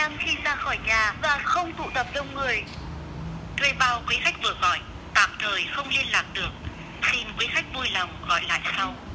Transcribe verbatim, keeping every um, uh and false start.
trang khi ra khỏi nhà và không tụ tập đông người. Thuê bao quý khách vừa gọi tạm thời không liên lạc được. Xin quý khách vui lòng gọi lại sau.